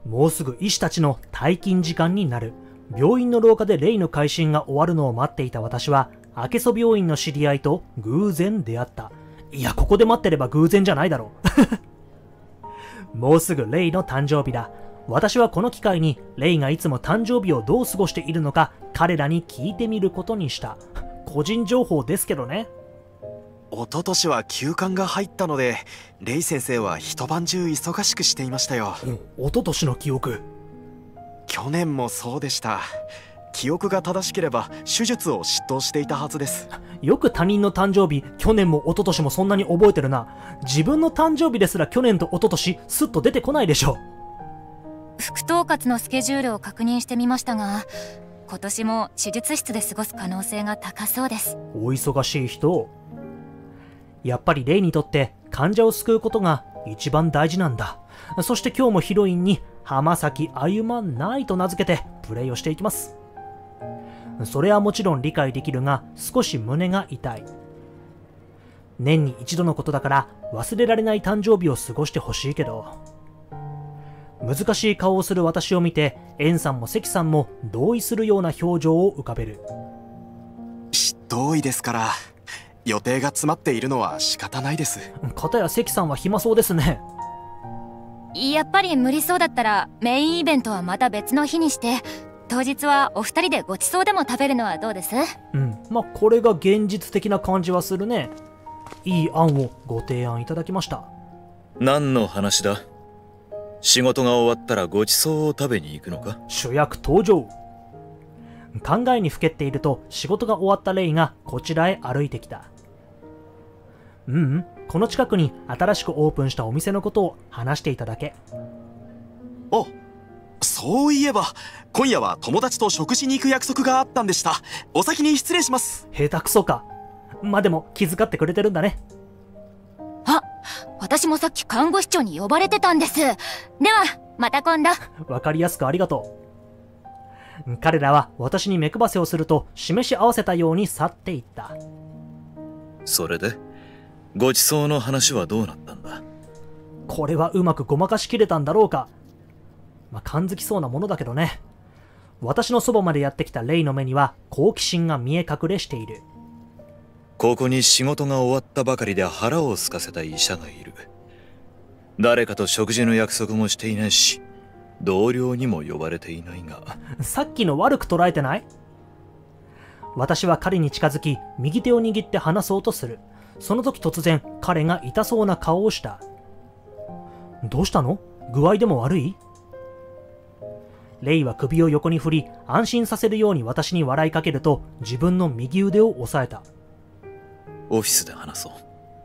もうすぐ医師たちの退勤時間になる。病院の廊下でレイの回診が終わるのを待っていた私は、明けそ病院の知り合いと偶然出会った。いや、ここで待ってれば偶然じゃないだろう。もうすぐレイの誕生日だ。私はこの機会にレイがいつも誕生日をどう過ごしているのか彼らに聞いてみることにした。個人情報ですけどね。 一昨年は休館が入ったので、レイ先生は一晩中忙しくしていましたよ。 一昨年の記憶。 去年もそうでした。記憶が正しければ手術を執刀していたはずです。 よく他人の誕生日、去年も一昨年もそんなに覚えてるな。自分の誕生日ですら去年と一昨年スッと出てこないでしょ。 副統括のスケジュールを確認してみましたが、今年も手術室で過ごす可能性が高そうです。 お忙しい人。やっぱりレイにとって患者を救うことが一番大事なんだ。そして今日もヒロインに浜崎あゆまないと名付けてプレイをしていきます。それはもちろん理解できるが、少し胸が痛い。年に一度のことだから忘れられない誕生日を過ごしてほしいけど、難しい顔をする私を見てエンさんも関さんも同意するような表情を浮かべる。 同意ですから、予定が詰まっているのは仕方ないです。 かたや関さんは暇そうですね。 やっぱり無理そうだったらメインイベントはまた別の日にして、当日はお二人でごちそうでも食べるのはどうです？ まあこれが現実的な感じはするね。いい案をご提案いただきました。 何の話だ？仕事が終わったらごちそうを食べに行くのか？ 主役登場。考えにふけっていると仕事が終わったレイがこちらへ歩いてきた。この近くに新しくオープンしたお店のことを話していただけ。 お、そういえば今夜は友達と食事に行く約束があったんでした。お先に失礼します。 下手くそか。まあでも気遣ってくれてるんだね。 あ、私もさっき看護師長に呼ばれてたんです。ではまた今度。 わかりやすくありがとう。彼らは私に目配せをすると示し合わせたように去っていった。 それでごちそうの話はどうなったんだ？ これはうまくごまかしきれたんだろうか。感づきそうなものだけどね。私のそばまでやってきたレイの目には好奇心が見え隠れしている。 ここに仕事が終わったばかりで腹を空かせた医者がいる。誰かと食事の約束もしていないし、同僚にも呼ばれていないが。 さっきの悪く捉えてない？私は彼に近づき右手を握って話そうとする。その時突然彼が痛そうな顔をした。どうしたの？具合でも悪い？レイは首を横に振り安心させるように私に笑いかけると自分の右腕を押さえた。 オフィスで話そう。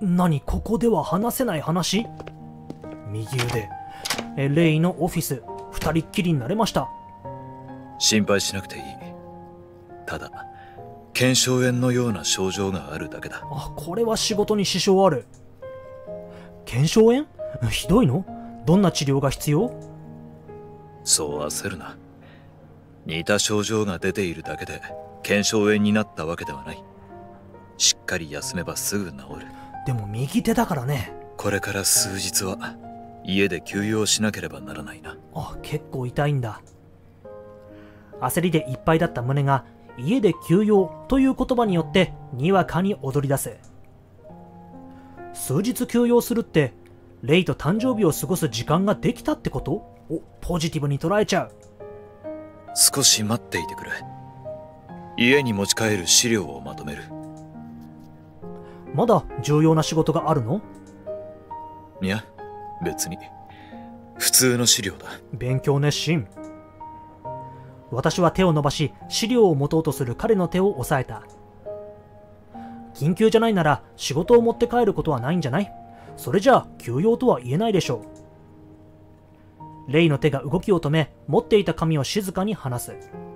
何、ここでは話せない話？右腕。レイのオフィス、二人っきりになれました。 心配しなくていい。ただ腱鞘炎のような症状があるだけだ。 これは仕事に支障ある。腱鞘炎？ひどいの？どんな治療が必要？ そう焦るな。似た症状が出ているだけで腱鞘炎になったわけではない。しっかり休めばすぐ治る。 でも右手だからね。 これから数日は家で休養しなければならないな。 結構痛いんだ。焦りでいっぱいだった胸が家で休養という言葉によってにわかに踊り出す。数日休養するってレイと誕生日を過ごす時間ができたってこと？ポジティブに捉えちゃう。 少し待っていてくれ。家に持ち帰る資料をまとめる。 まだ重要な仕事があるの？ いや、別に普通の資料だ。 勉強熱心。私は手を伸ばし資料を持とうとする彼の手を押さえた。緊急じゃないなら仕事を持って帰ることはないんじゃない？それじゃあ休養とは言えないでしょう。レイの手が動きを止め持っていた紙を静かに離す。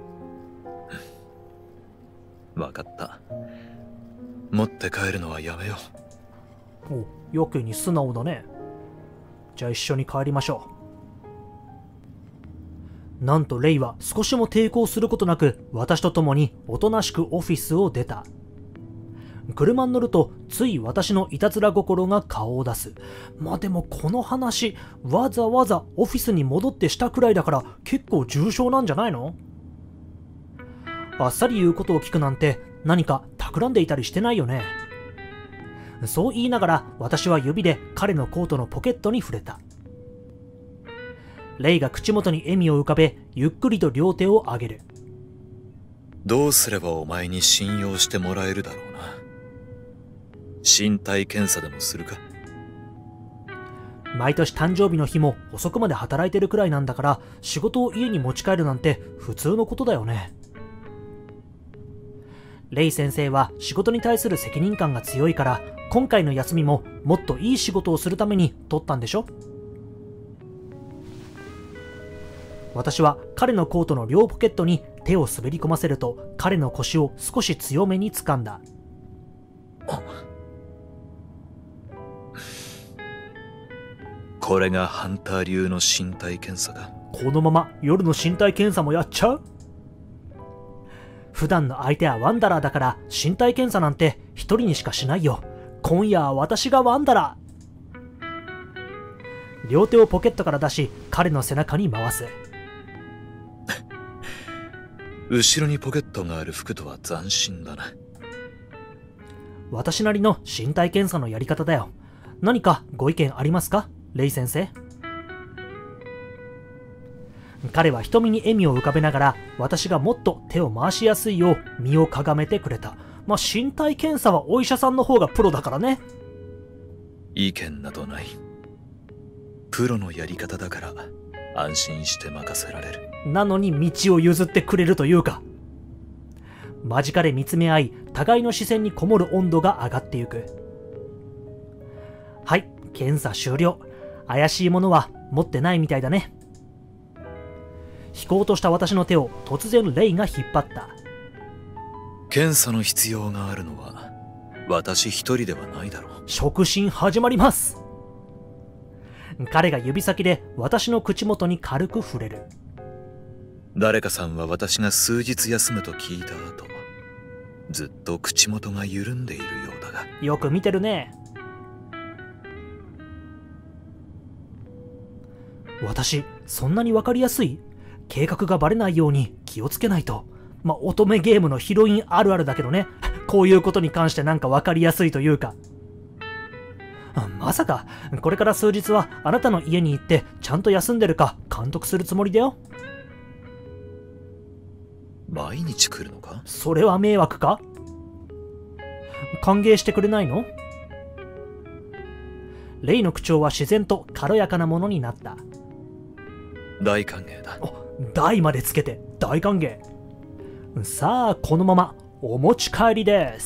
分かった。持って帰るのはやめよう。やけに素直だね。じゃあ一緒に帰りましょう。なんとレイは少しも抵抗することなく私と共におとなしくオフィスを出た。 車に乗るとつい私のいたずら心が顔を出す。まあでもこの話、わざわざオフィスに戻ってしたくらいだから結構重症なんじゃないの？あっさり言うことを聞くなんて何か企んでいたりしてないよね。そう言いながら私は指で彼のコートのポケットに触れた。レイが口元に笑みを浮かべ、ゆっくりと両手を上げる。 どうすればお前に信用してもらえるだろうな。身体検査でもするか？ 毎年誕生日の日も遅くまで働いてるくらいなんだから、仕事を家に持ち帰るなんて普通のことだよね。レイ先生は仕事に対する責任感が強いから、今回の休みももっといい仕事をするために取ったんでしょ？私は彼のコートの両ポケットに手を滑り込ませると、彼の腰を少し強めに掴んだ。 これがハンター流の身体検査か。 このまま夜の身体検査もやっちゃう？普段の相手はワンダラーだから、身体検査なんて一人にしかしないよ。今夜は私がワンダラー。両手をポケットから出し、彼の背中に回す。 後ろにポケットがある服とは斬新だな。 私なりの身体検査のやり方だよ。何かご意見ありますか、レイ先生？彼は瞳に笑みを浮かべながら、私がもっと手を回しやすいよう身をかがめてくれた。まあ、身体検査はお医者さんの方がプロだからね。 意見などない。プロのやり方だから安心して任せられる。 なのに道を譲ってくれるというか。間近で見つめ合い、互いの視線にこもる温度が上がってゆく。はい、検査終了。怪しいものは持ってないみたいだね。引こうとした私の手を突然レイが引っ張った。 検査の必要があるのは私一人ではないだろう。 触診始まります。彼が指先で私の口元に軽く触れる。 誰かさんは私が数日休むと聞いた後、ずっと口元が緩んでいるようだが。 よく見てるね。私、そんなにわかりやすい？計画がバレないように気をつけないと。まあ、乙女ゲームのヒロインあるあるだけどね。こういうことに関してなんかわかりやすいというか。まさか、これから数日はあなたの家に行ってちゃんと休んでるか監督するつもりだよ。 毎日来るのか？ それは迷惑か？歓迎してくれないの？レイの口調は自然と軽やかなものになった。 大歓迎だ。 大までつけて大歓迎。さあ、このままお持ち帰りです。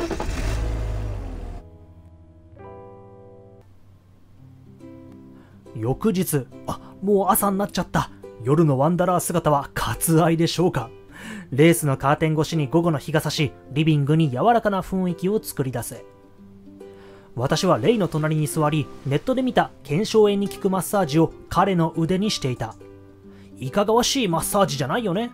翌日、もう朝になっちゃった。夜のワンダラー姿は割愛でしょうか。レースのカーテン越しに午後の日が差し、リビングに柔らかな雰囲気を作り出す。私はレイの隣に座り、ネットで見た腱鞘炎に効くマッサージを彼の腕にしていた。いかがわしいマッサージじゃないよね。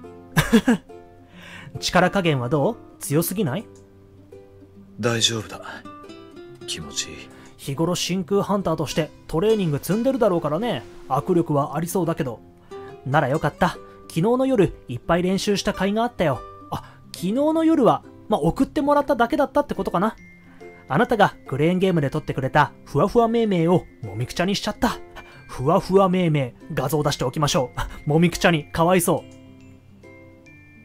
力加減はどう？強すぎない？ 大丈夫だ。気持ちいい。 日頃真空ハンターとしてトレーニング積んでるだろうからね。握力はありそうだけど。ならよかった。昨日の夜いっぱい練習した甲斐があったよ。昨日の夜は送ってもらっただけだったってことかな。あなたがクレーンゲームで撮ってくれたふわふわ命名をもみくちゃにしちゃった。ふわふわ命名、画像出しておきましょう。もみくちゃにかわいそう。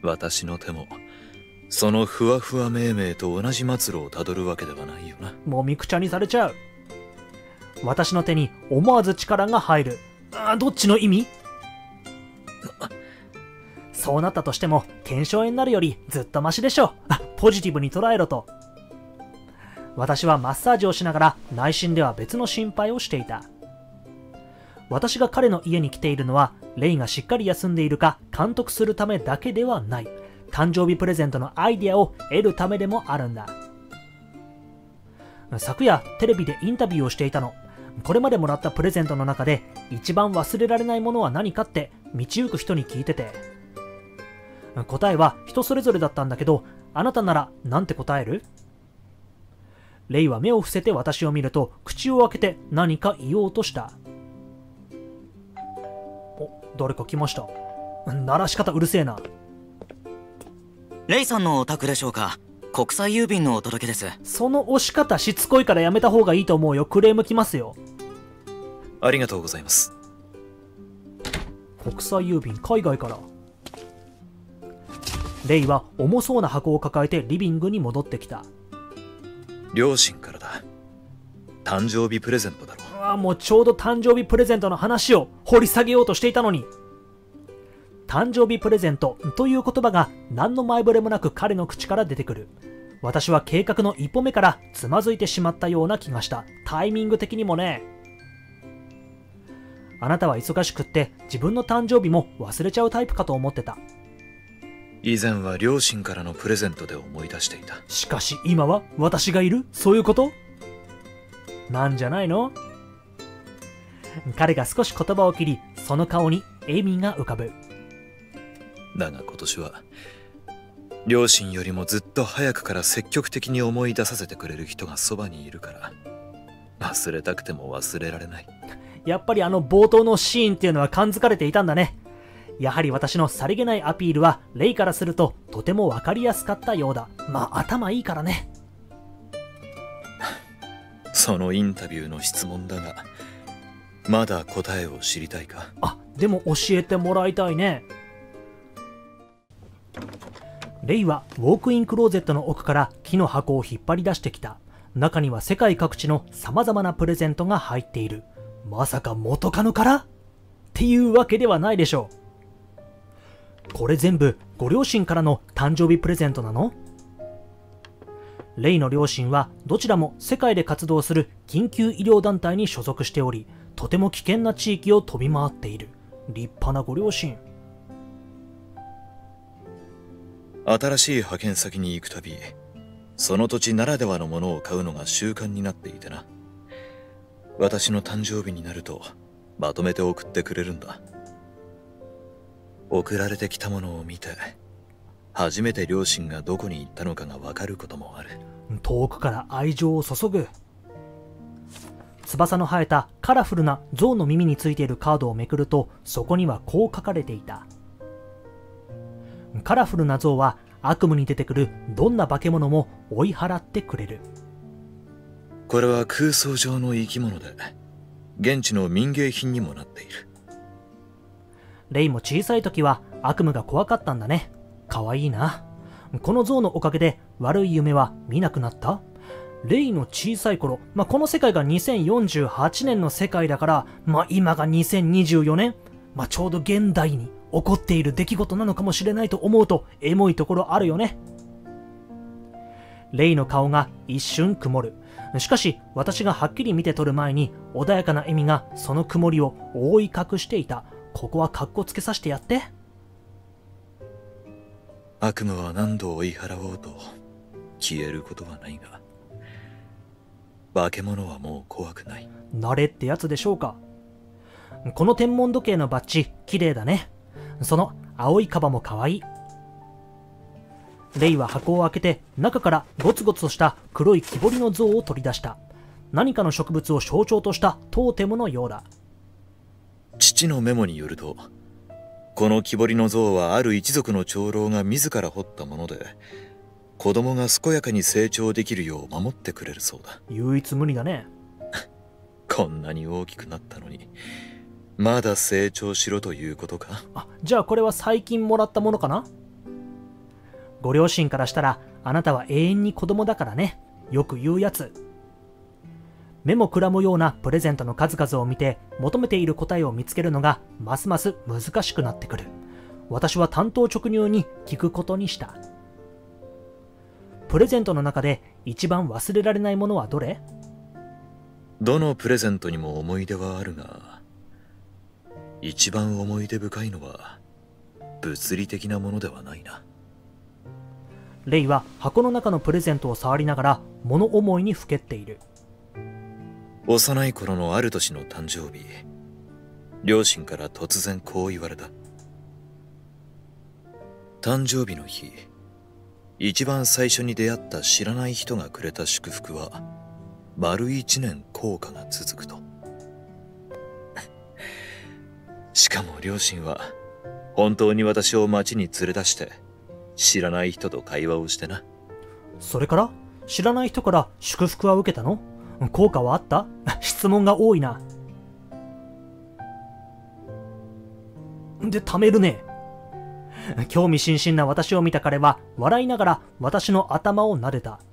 私の手もそのふわふわ命名と同じ末路をたどるわけではないよな。 もみくちゃにされちゃう。私の手に思わず力が入る。どっちの意味？そうなったとしても腱鞘炎になるよりずっとマシでしょ。ポジティブに捉えろと。私はマッサージをしながら内心では別の心配をしていた。私が彼の家に来ているのは、レイがしっかり休んでいるか監督するためだけではない。誕生日プレゼントのアイデアを得るためでもあるんだ。昨夜テレビでインタビューをしていたの。これまでもらったプレゼントの中で一番忘れられないものは何かって道行く人に聞いてて、答えは人それぞれだったんだけど、あなたならなんて答える？ レイは目を伏せて私を見ると口を開けて何か言おうとした。お、誰か来ました。鳴らし方うるせえな。 レイさんのお宅でしょうか。国際郵便のお届けです。 その押し方しつこいからやめた方がいいと思うよ。クレーム来ますよ。 ありがとうございます。 国際郵便、海外から。レイは重そうな箱を抱えてリビングに戻ってきた。 両親からだ。誕生日プレゼントだろ。 ああ、もうちょうど誕生日プレゼントの話を掘り下げようとしていたのに。誕生日プレゼントという言葉が何の前触れもなく彼の口から出てくる。私は計画の一歩目からつまずいてしまったような気がした。タイミング的にもね。あなたは忙しくって自分の誕生日も忘れちゃうタイプかと思ってた。 以前は両親からのプレゼントで思い出していた。 しかし今は私がいる？そういうことなんじゃないの？彼が少し言葉を切り、その顔に笑みが浮かぶ。 だが今年は両親よりもずっと早くから積極的に思い出させてくれる人がそばにいるから、忘れたくても忘れられない。 やっぱりあの冒頭のシーンっていうのは感づかれていたんだね。やはり私のさりげないアピールはレイからするととても分かりやすかったようだ。まあ頭いいからね。 そのインタビューの質問だが、まだ答えを知りたいか？ あ、でも教えてもらいたいね。レイはウォークインクローゼットの奥から木の箱を引っ張り出してきた。中には世界各地の様々なプレゼントが入っている。まさか元カノからっていうわけではないでしょう。これ全部ご両親からの誕生日プレゼントなの？レイの両親はどちらも世界で活動する緊急医療団体に所属しており、とても危険な地域を飛び回っている。立派なご両親。 新しい派遣先に行くたび、その土地ならではのものを買うのが習慣になっていてな。私の誕生日になるとまとめて送ってくれるんだ。送られてきたものを見て、初めて両親がどこに行ったのかがわかることもある。 遠くから愛情を注ぐ。翼の生えたカラフルな象の耳についているカードをめくると、そこにはこう書かれていた。カラフルな象は悪夢に出てくるどんな化け物も追い払ってくれる。 これは空想上の生き物で、現地の民芸品にもなっている。 レイも小さい時は悪夢が怖かったんだね。かわいいな。この象のおかげで悪い夢は見なくなった？レイの小さい頃、この世界が2048年の世界だから、今が2024年、ちょうど現代に起こっている出来事なのかもしれないと思うとエモいところあるよね。レイの顔が一瞬曇る。しかし私がはっきり見て取る前に穏やかな笑みがその曇りを覆い隠していた。ここはカッコつけさせてやって。 悪夢は何度追い払おうと消えることはないが、化け物はもう怖くない。 慣れってやつでしょうか。この天文時計のバッジ綺麗だね。その青いカバも可愛い。レイは箱を開けて中からゴツゴツとした黒い木彫りの像を取り出した。何かの植物を象徴としたトーテムのようだ。 父のメモによると、この木彫りの像はある一族の長老が自ら彫ったもので、子供が健やかに成長できるよう守ってくれるそうだ。 唯一無二だね。 こんなに大きくなったのにまだ成長しろということか？ じゃあこれは最近もらったものかな？ご両親からしたらあなたは永遠に子供だからね。よく言うやつ。目もくらむようなプレゼントの数々を見て求めている答えを見つけるのがますます難しくなってくる。私は単刀直入に聞くことにした。プレゼントの中で一番忘れられないものはどれ？ どのプレゼントにも思い出はあるが、一番思い出深いのは物理的なものではないな。 レイは箱の中のプレゼントを触りながら物思いにふけっている。 幼い頃のある年の誕生日、両親から突然こう言われた。誕生日の日、 一番最初に出会った知らない人がくれた祝福は丸1年効果が続くと。しかも両親は本当に私を町に連れ出して知らない人と会話をしてな。 それから知らない人から祝福は受けたの？効果はあった？質問が多いな。で、貯めるね。興味津々な私を見た彼は笑いながら私の頭を撫でた。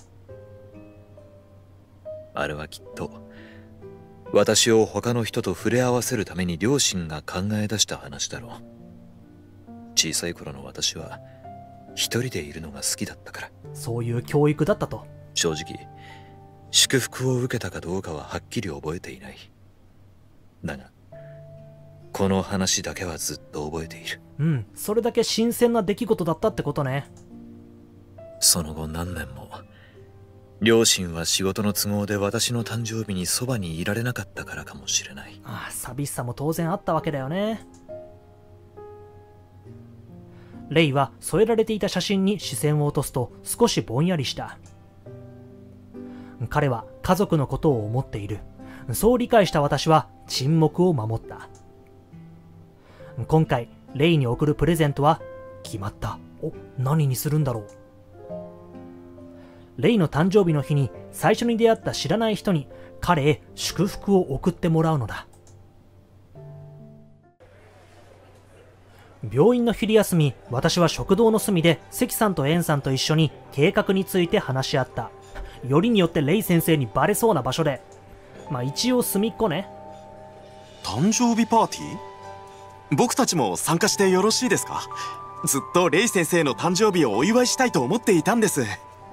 あれはきっと私を他の人と触れ合わせるために両親が考え出した話だろう。小さい頃の私は一人でいるのが好きだったから。 そういう教育だったと。 正直祝福を受けたかどうかははっきり覚えていない。だがこの話だけはずっと覚えている。 うん、それだけ新鮮な出来事だったってことね。 その後何年も両親は仕事の都合で私の誕生日にそばにいられなかったからかもしれない。 ああ、寂しさも当然あったわけだよね。レイは添えられていた写真に視線を落とすと少しぼんやりした。彼は家族のことを思っている。そう理解した私は沈黙を守った。今回レイに贈るプレゼントは決まった。何にするんだろう。レイの誕生日の日に最初に出会った知らない人に彼へ祝福を贈ってもらうのだ。病院の昼休み、私は食堂の隅で関さんとエンさんと一緒に計画について話し合った。よりによってレイ先生にバレそうな場所で、まあ一応隅っこね。 誕生日パーティー？僕たちも参加してよろしいですか？ずっとレイ先生の誕生日をお祝いしたいと思っていたんです。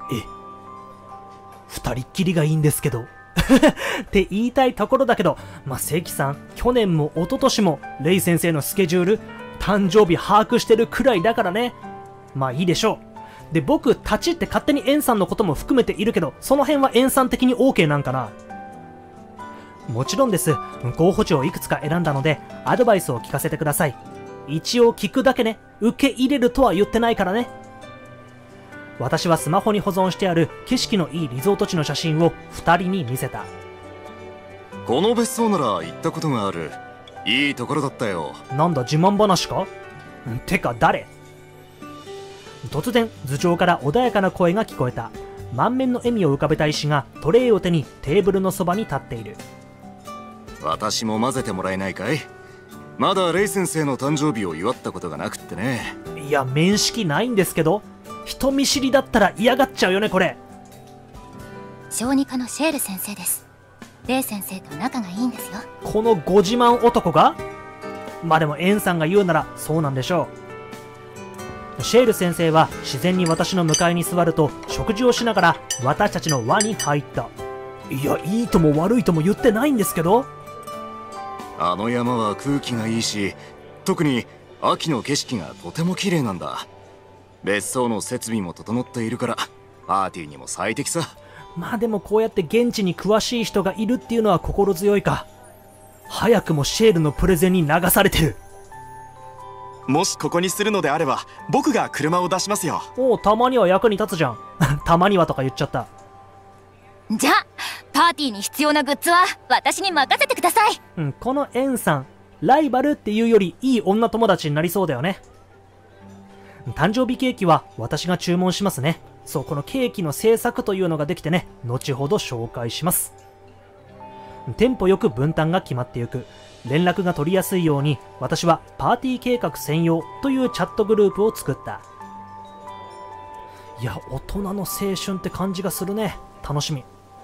二人っきりがいいんですけどって言いたいところだけど、まあ関さん去年も一昨年もレイ先生のスケジュール誕生日把握してるくらいだからね。まあいいでしょう。で、僕たちって勝手にエンさんのことも含めているけど、その辺はエンさん的に OK なんかな？もちろんです。候補地をいくつか選んだのでアドバイスを聞かせてください。一応聞くだけね。受け入れるとは言ってないからね。私はスマホに保存してある景色のいいリゾート地の写真を2人に見せた。 この別荘なら行ったことがある。いいところだったよ。 なんだ自慢話か？てか誰？突然頭上から穏やかな声が聞こえた。満面の笑みを浮かべた医師がトレイを手にテーブルのそばに立っている。 私も混ぜてもらえないかい？まだレイ先生の誕生日を祝ったことがなくってね。 いや面識ないんですけど。人見知りだったら嫌がっちゃうよねこれ。 小児科のシェール先生です。レイ先生と仲がいいんですよ。 このご自慢男が？まあでもエンさんが言うならそうなんでしょう。シェール先生は自然に私の向かいに座ると食事をしながら私たちの輪に入った。いやいいとも悪いとも言ってないんですけど。 あの山は空気がいいし、特に秋の景色がとても綺麗なんだ。別荘の設備も整っているからパーティーにも最適さ。 まあでもこうやって現地に詳しい人がいるっていうのは心強いか。早くもシェールのプレゼンに流されてる。 もしここにするのであれば僕が車を出しますよ。 おう、たまには役に立つじゃんたまにはとか言っちゃった。 じゃあパーティーに必要なグッズは私に任せてください。 このエンさんライバルっていうよりいい女友達になりそうだよね。誕生日ケーキは私が注文しますね。そう、このケーキの製作というのができてね、後ほど紹介します。テンポよく分担が決まっていく。連絡が取りやすいように私はパーティー計画専用というチャットグループを作った。いや、大人の青春って感じがするね。楽しみ。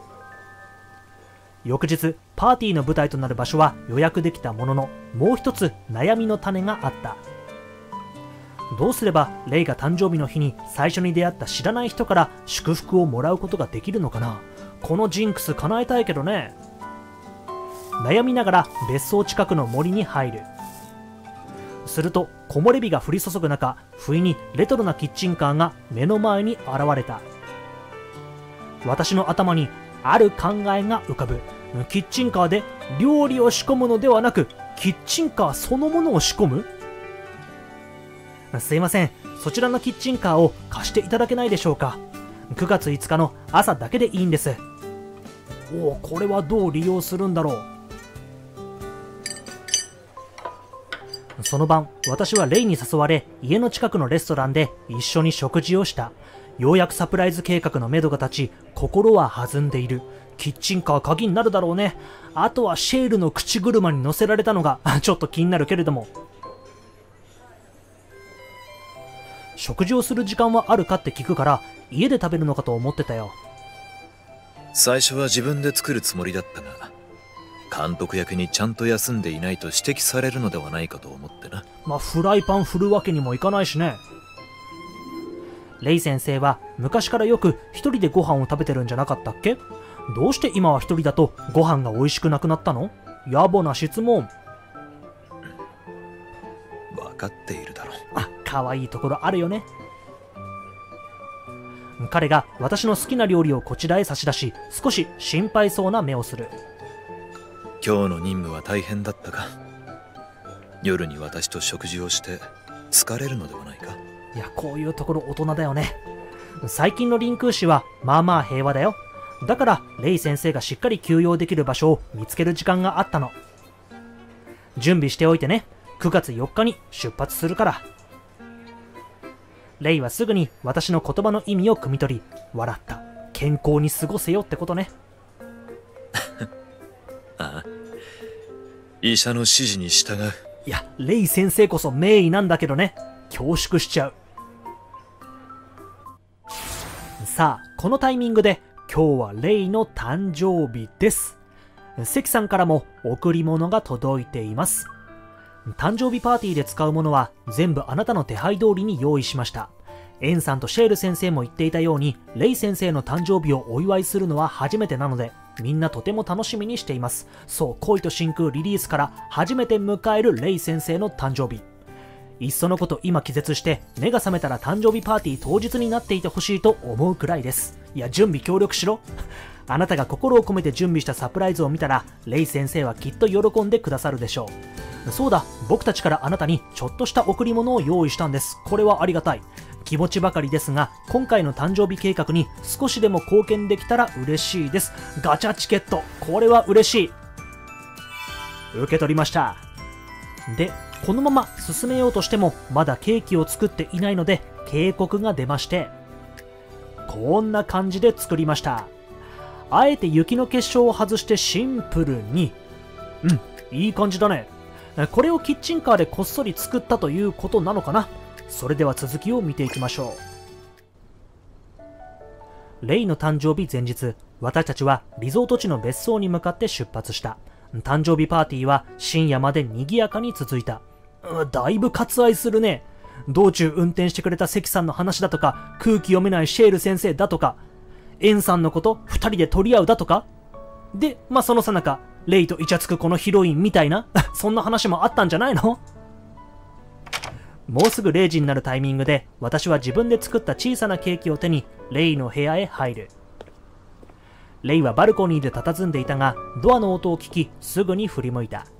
翌日パーティーの舞台となる場所は予約できたものの、もう一つ悩みの種があった。どうすればレイが誕生日の日に最初に出会った知らない人から祝福をもらうことができるのかな。このジンクス叶えたいけどね。悩みながら別荘近くの森に入る。すると木漏れ日が降り注ぐ中、不意にレトロなキッチンカーが目の前に現れた。私の頭にある考えが浮かぶ。キッチンカーで料理を仕込むのではなく、キッチンカーそのものを仕込む？すいません、 そちらのキッチンカーを貸していただけないでしょうか。9月5日の朝だけでいいんです。おお、これはどう利用するんだろう。その晩、私はレイに誘われ、家の近くのレストランで一緒に食事をした。ようやくサプライズ計画のめどが立ち、心は弾んでいる。キッチンカー鍵になるだろうね。あとはシェールの口車に乗せられたのがちょっと気になるけれども。食事をする時間はあるかって聞くから、家で食べるのかと思ってたよ。 最初は自分で作るつもりだったが、監督役にちゃんと休んでいないと指摘されるのではないかと思ってな。 まあフライパン振るわけにもいかないしね。レイ先生は昔からよく一人でご飯を食べてるんじゃなかったっけ？どうして今は一人だとご飯が美味しくなくなったの？野暮な質問。 分かっているだろう。 あ、可愛いところあるよね。彼が私の好きな料理をこちらへ差し出し、少し心配そうな目をする。 今日の任務は大変だったか？夜に私と食事をして疲れるのではないか？ いや、こういうところ大人だよね。最近の臨空士はまあまあ平和だよ。だからレイ先生がしっかり休養できる場所を見つける時間があったの。準備しておいてね。9月4日に出発するから。レイはすぐに私の言葉の意味を汲み取り、笑った。健康に過ごせよってことね。 ああ、医者の指示に従う。 いや、レイ先生こそ名医なんだけどね。恐縮しちゃう。さあ、このタイミングで今日はレイの誕生日です。関さんからも贈り物が届いています。誕生日パーティーで使うものは全部あなたの手配通りに用意しました。エンさんとシェール先生も言っていたように、レイ先生の誕生日をお祝いするのは初めてなので、みんなとても楽しみにしています。そう、恋と真空リリースから初めて迎えるレイ先生の誕生日。いっそのこと今気絶して目が覚めたら誕生日パーティー当日になっていてほしいと思うくらいです。いや、準備協力しろ。あなたが心を込めて準備したサプライズを見たら、レイ先生はきっと喜んでくださるでしょう。そうだ、僕たちからあなたにちょっとした贈り物を用意したんです。これはありがたい。気持ちばかりですが、今回の誕生日計画に少しでも貢献できたら嬉しいです。ガチャチケット、これは嬉しい。受け取りました。で、このまま進めようとしてもまだケーキを作っていないので警告が出まして、こんな感じで作りました。あえて雪の結晶を外してシンプルに、いい感じだね。これをキッチンカーでこっそり作ったということなのかな。それでは続きを見ていきましょう。レイの誕生日前日、私たちはリゾート地の別荘に向かって出発した。誕生日パーティーは深夜まで賑やかに続いた。だいぶ割愛するね。道中運転してくれた関さんの話だとか、空気読めないシェール先生だとか、エンさんのこと2人で取り合うだとかで、そのさなかレイとイチャつくこのヒロインみたいなそんな話もあったんじゃないの。もうすぐ0時になるタイミングで、私は自分で作った小さなケーキを手にレイの部屋へ入る。レイはバルコニーで佇んでいたが、ドアの音を聞きすぐに振り向いた。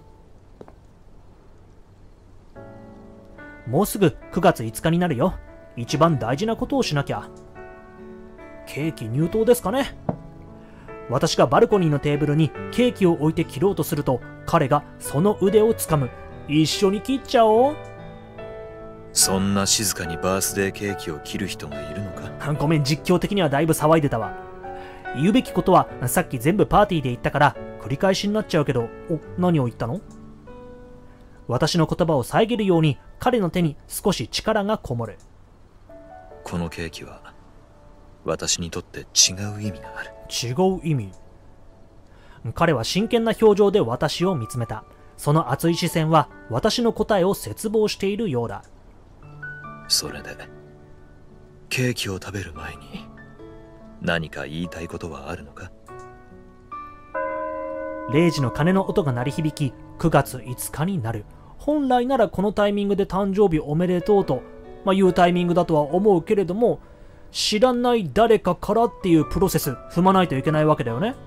もうすぐ9月5日になるよ。一番大事なことをしなきゃ。ケーキ入刀ですかね。私がバルコニーのテーブルにケーキを置いて切ろうとすると、彼がその腕をつかむ。一緒に切っちゃおう。 そんな静かにバースデーケーキを切る人がいるのか？ ごめん、実況的にはだいぶ騒いでたわ。言うべきことはさっき全部パーティーで言ったから繰り返しになっちゃうけど、何を言ったの？私の言葉を遮るように彼の手に少し力がこもる。 このケーキは私にとって違う意味がある。 違う意味？彼は真剣な表情で私を見つめた。その熱い視線は私の答えを切望しているようだ。 それでケーキを食べる前に何か言いたいことはあるのか ？0時の鐘の音が鳴り響き、9月5日になる。本来ならこのタイミングで誕生日おめでとうと、言うタイミングだとは思うけれども、知らない誰かからっていうプロセス踏まないといけないわけだよね。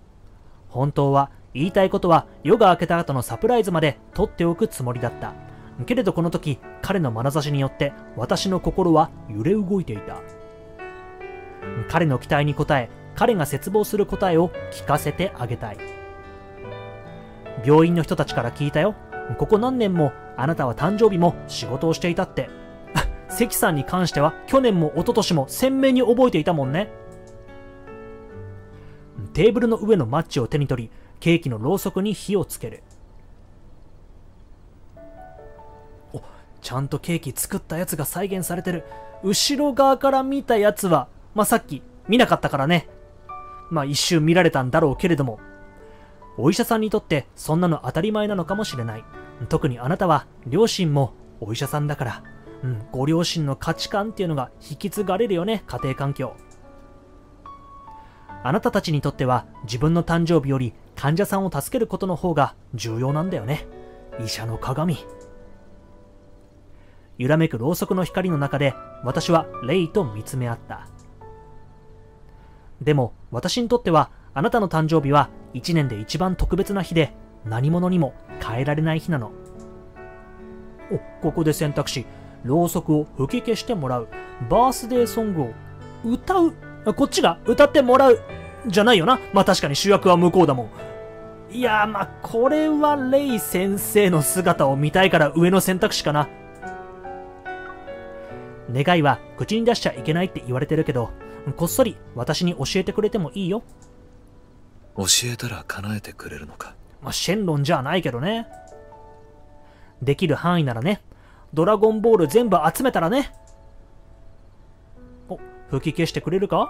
本当は言いたいことは夜が明けた後のサプライズまで取っておくつもりだった。 けれどこの時、彼の眼差しによって私の心は揺れ動いていた。彼の期待に応え、彼が絶望する答えを聞かせてあげたい。病院の人たちから聞いたよ。ここ何年もあなたは誕生日も仕事をしていたって。関さんに関しては去年も一昨年も鮮明に覚えていたもんね。テーブルの上のマッチを手に取り、ケーキのろうそくに火をつける。お、ちゃんとケーキ作ったやつが再現されてる。後ろ側から見たやつは、さっき見なかったからね。一瞬見られたんだろうけれども、お医者さんにとってそんなの当たり前なのかもしれない。特にあなたは両親もお医者さんだから、ご両親の価値観っていうのが引き継がれるよね、家庭環境。あなたたちにとっては自分の誕生日より患者さんを助けることの方が重要なんだよね。医者の鏡。揺らめくろうそくの光の中で私はレイと見つめ合った。でも私にとってはあなたの誕生日は一年で一番特別な日で、何者にも変えられない日なの。ここで選択肢、ろうそくを吹き消してもらう、バースデーソングを歌う。こっちが歌ってもらうじゃないよな。確かに主役は向こうだもん。いやこれはレイ先生の姿を見たいから上の選択肢かな。願いは口に出しちゃいけないって言われてるけど、こっそり私に教えてくれてもいいよ。 教えたら叶えてくれるのか。 シェンロンじゃないけどね。できる範囲ならね。ドラゴンボール全部集めたらね。吹き消してくれるか？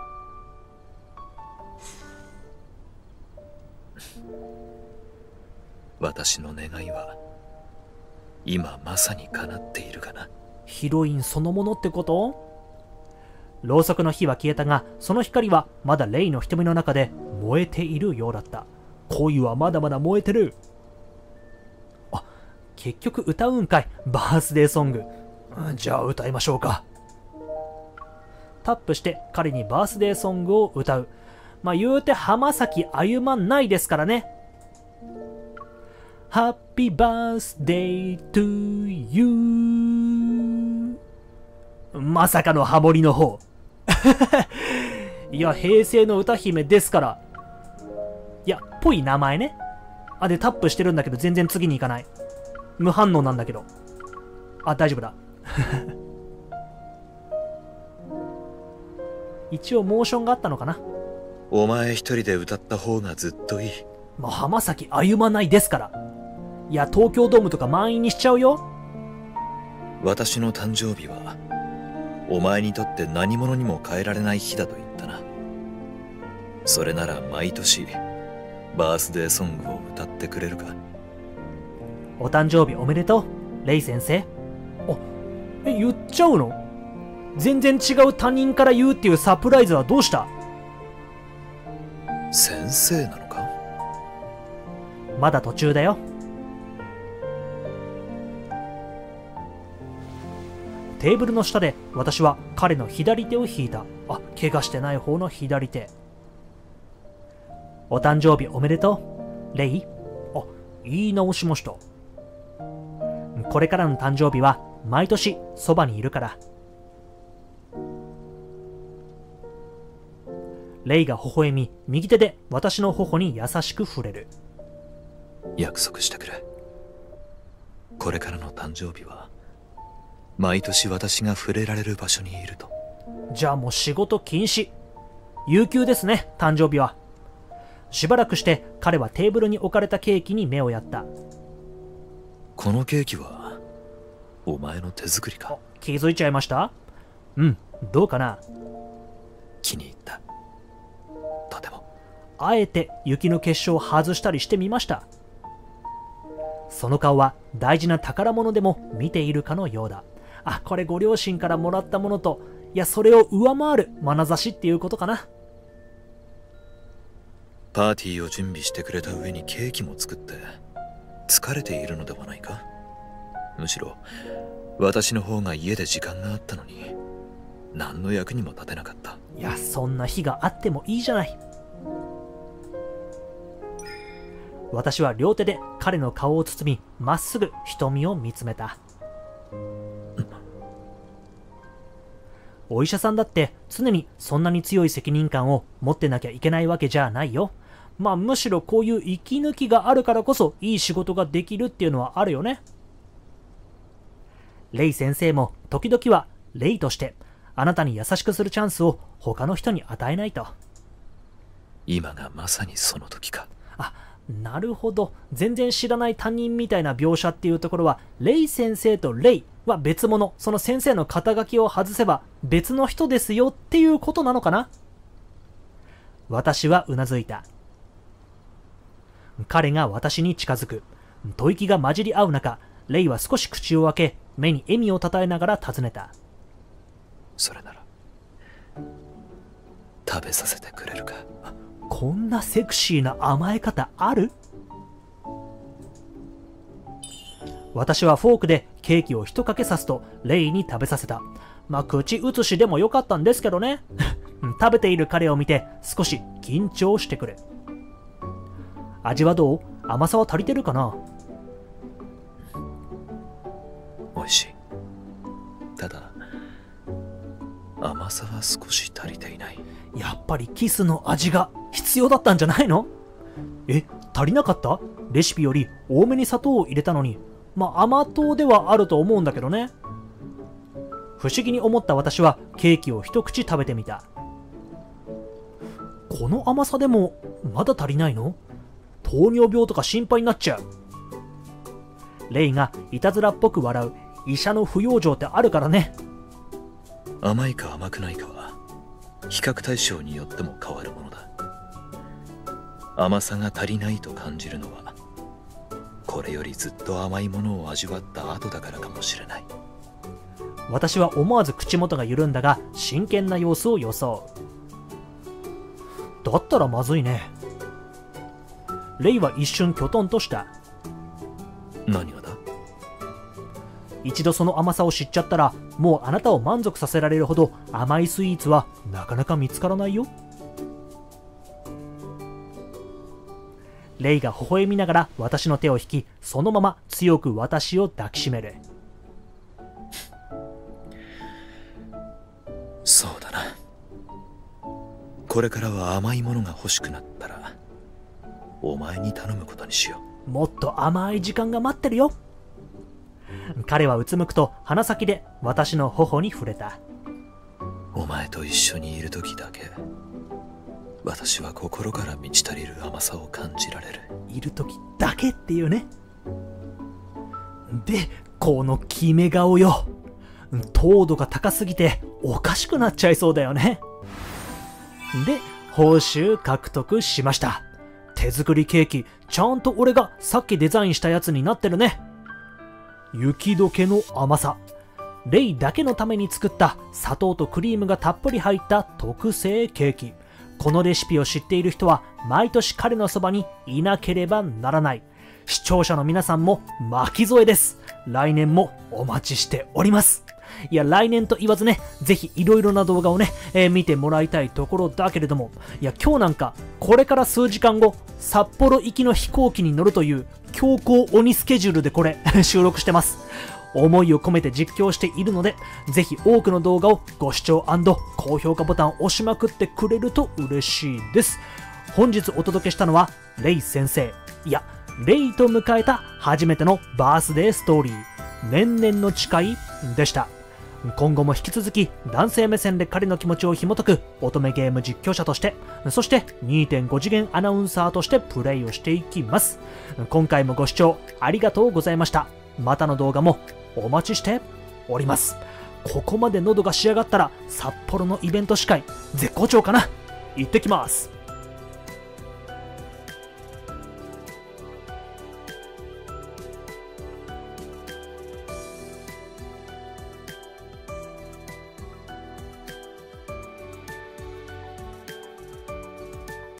私の願いは今まさに叶っているかな。 ヒロインそのものってこと？ろうそくの火は消えたが、その光はまだレイの瞳の中で燃えているようだった。恋はまだまだ燃えてる。結局歌うんかい、バースデーソング。じゃあ歌いましょうか。タップして彼にバースデーソングを歌う。言うて浜崎あゆまないですからね。ハッピーバースデートゥーユー。まさかのハモリの方。いや、平成の歌姫ですから。いや、ぽい名前ね。で、タップしてるんだけど全然次に行かない。無反応なんだけど。大丈夫だ。一応モーションがあったのかな。 お前一人で歌った方がずっといい。 浜崎あゆまないですから。いや、東京ドームとか満員にしちゃうよ。 私の誕生日はお前にとって何者にも変えられない日だと言ったな。それなら毎年バースデーソングを歌ってくれるか。 お誕生日おめでとう、レイ先生。言っちゃうの？全然違う他人から言うっていうサプライズはどうした？ 先生なのか？ まだ途中だよ。テーブルの下で私は彼の左手を引いた。怪我してない方の左手。お誕生日おめでとう、レイ。言い直しました。これからの誕生日は毎年そばにいるから。レイが微笑み、右手で私の頬に優しく触れる。 約束してくれ。これからの誕生日は毎年私が触れられる場所にいると。 じゃあもう仕事禁止。有給ですね、誕生日は。しばらくして彼はテーブルに置かれたケーキに目をやった。 このケーキはお前の手作りか？ 気づいちゃいました？どうかな？ 気に入った。とても。 あえて雪の結晶を外したりしてみました。その顔は大事な宝物でも見ているかのようだ。これご両親からもらったものと、それを上回る眼差しっていうことかな。 パーティーを準備してくれた上にケーキも作って疲れているのではないか？むしろ私の方が家で時間があったのに何の役にも立てなかった。 そんな日があってもいいじゃない。私は両手で彼の顔を包み、まっすぐ瞳を見つめた。 お医者さんだって常にそんなに強い責任感を持ってなきゃいけないわけじゃないよ。まあむしろこういう息抜きがあるからこそいい仕事ができるっていうのはあるよね。レイ先生も時々はレイとしてあなたに優しくするチャンスを他の人に与えないと。 今がまさにその時か。 あ、なるほど。全然知らない他人みたいな描写っていうところは、レイ先生とレイは別物、その先生の肩書きを外せば別の人ですよっていうことなのかな。私はうなずいた。彼が私に近づく。吐息が混じり合う中、レイは少し口を開け、目に笑みをたたえながら尋ねた。 それなら食べさせてくれるか。 こんなセクシーな甘え方ある？私はフォークでケーキを一かけさすとレイに食べさせた。まあ口移しでもよかったんですけどね。食べている彼を見て少し緊張してくる。味はどう？甘さは足りてるかな？ 美味しい。ただ甘さは少し足りていない。 やっぱりキスの味が必要だったんじゃないの？足りなかった？レシピより多めに砂糖を入れたのに。まあ甘党ではあると思うんだけどね。不思議に思った私はケーキを一口食べてみた。この甘さでもまだ足りないの？糖尿病とか心配になっちゃう。レイがいたずらっぽく笑う。医者の不養生ってあるからね。 甘いか甘くないかは比較対象によっても変わるものだ。甘さが足りないと感じるのはこれよりずっと甘いものを味わった後だからかもしれない。 私は思わず口元が緩んだが真剣な様子を装う。だったらまずいね。レイは一瞬きょとんとした。 何がだ？ 一度その甘さを知っちゃったらもうあなたを満足させられるほど甘いスイーツはなかなか見つからないよ。レイが微笑みながら私の手を引き、そのまま強く私を抱きしめる。 そうだな。これからは甘いものが欲しくなったらお前に頼むことにしよう。もっと甘い時間が待ってるよ。彼はうつむくと鼻先で私の頬に触れた。 お前と一緒にいる時だけ私は心から満ち足りる甘さを感じられる。 いる時だけっていうね。で、この決め顔よ。糖度が高すぎておかしくなっちゃいそうだよね。で、報酬獲得しました。手作りケーキ、ちゃんと俺がさっきデザインしたやつになってるね。雪解けの甘さ。レイだけのために作った砂糖とクリームがたっぷり入った特製ケーキ。このレシピを知っている人は毎年彼のそばにいなければならない。視聴者の皆さんも巻き添えです。来年もお待ちしております。いや、来年と言わずね、ぜひいろいろな動画をね、見てもらいたいところだけれども、いや、今日なんかこれから数時間後、札幌行きの飛行機に乗るという強行鬼スケジュールでこれ収録してます。思いを込めて実況しているので、ぜひ多くの動画をご視聴&高評価ボタンを押しまくってくれると嬉しいです。本日お届けしたのはレイ先生、いやレイと迎えた初めてのバースデーストーリー、年々の誓いでした。今後も引き続き男性目線で彼の気持ちを紐解く乙女ゲーム実況者として、そして 2.5 次元アナウンサーとしてプレイをしていきます。今回もご視聴ありがとうございました。またの動画もお待ちしております。ここまで喉が仕上がったら札幌のイベント司会絶好調かな。行ってきます。